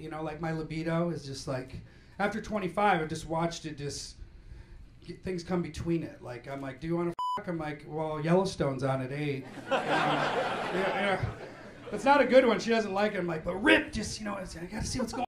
You know, like my libido is just like, after 25, I've just watched it just, things come between it. Like, I'm like, do you want to fuck? I'm like, well, Yellowstone's on at 8. Yeah. It's not a good one. She doesn't like it. I'm like, but Rip, just, you know, I got to see what's going on.